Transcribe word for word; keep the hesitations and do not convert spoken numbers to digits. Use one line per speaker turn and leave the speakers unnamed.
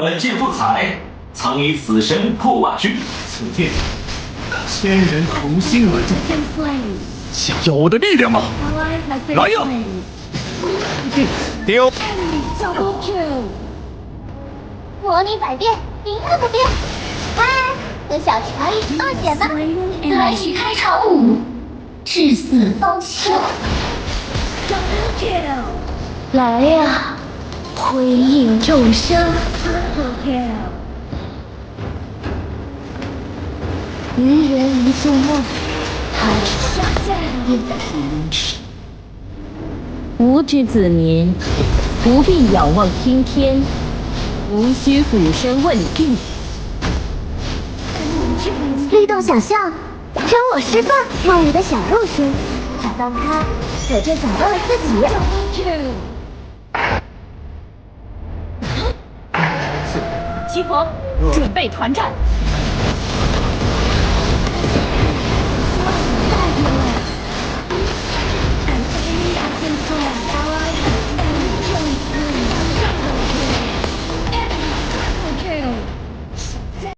本界不才，曾以死神破万军。此剑，千人同心而铸，想要我的力量吗？来呀！丢！
魔力百变，一个不变。嗨，和小乔一起冒险吧！来去开场舞，至死方休。来呀，辉映众生。愚人一做梦，还夜平。
吾之子民，不必仰望青天，无需俯身问地。
律动想象，让我释放梦里的小肉身，想当他可就找到了自己。
齐佛，准备团战。